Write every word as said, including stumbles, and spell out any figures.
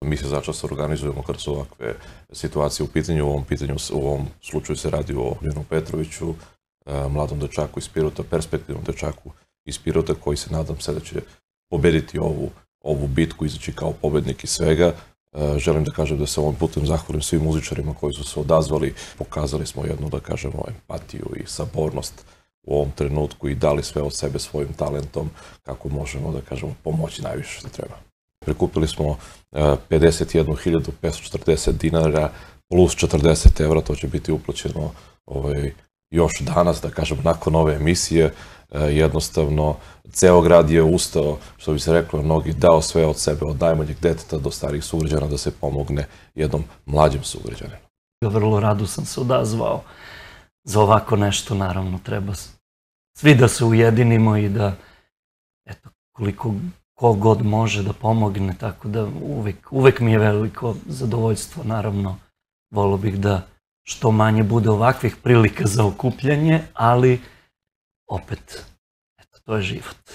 Mi se začas organizujemo kad su ovakve situacije u pitanju. U ovom, pitanju, u ovom slučaju se radi o Ognjenu Petroviću, mladom dečaku iz Pirota, perspektivnom dečaku iz Pirota koji se nadam se da će pobediti ovu, ovu bitku, izaći kao pobednik i svega. Želim da kažem da se ovim putem zahvalim svim muzičarima koji su se odazvali. Pokazali smo jednu, da kažemo, empatiju i sabornost u ovom trenutku i dali sve od sebe svojim talentom kako možemo, da kažemo, pomoći najviše što treba. Prikupili smo pedeset jednu hiljadu petsto četrdeset dinara plus četrdeset evra, to će biti uplaćeno ovaj, još danas, da kažem, nakon ove emisije. Jednostavno, ceo grad je ustao, što bi se reklo, mnogi dao sve od sebe, od najmanjeg deteta do starih sugrađana da se pomogne jednom mlađem sugrađaninu. Vrlo rado sam se odazvao za ovako nešto, naravno treba svi da se ujedinimo i da, eto, koliko ko god može da pomogne, tako da uvek, uvek mi je veliko zadovoljstvo, naravno, volio bih da što manje bude ovakvih prilika za okupljanje, ali opet, eto, to je život.